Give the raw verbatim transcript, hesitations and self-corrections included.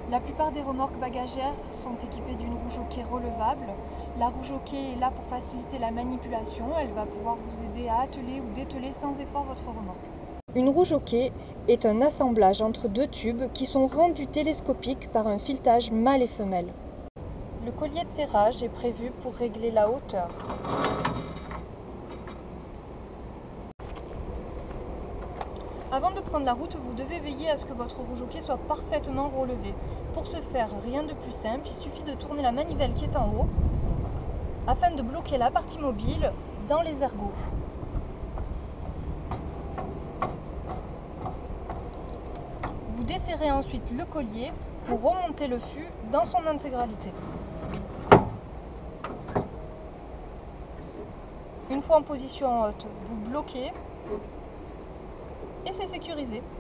La plupart des remorques bagagères sont équipées d'une roue jockey relevable. La roue jockey est là pour faciliter la manipulation. Elle va pouvoir vous aider à atteler ou dételer sans effort votre remorque. Une roue jockey est un assemblage entre deux tubes qui sont rendus télescopiques par un filetage mâle et femelle. Le collier de serrage est prévu pour régler la hauteur. Avant de prendre la route, vous devez veiller à ce que votre roue jockey soit parfaitement relevée. Pour ce faire, rien de plus simple, il suffit de tourner la manivelle qui est en haut afin de bloquer la partie mobile dans les ergots. Vous desserrez ensuite le collier pour remonter le fût dans son intégralité. Une fois en position haute, vous bloquez et c'est sécurisé.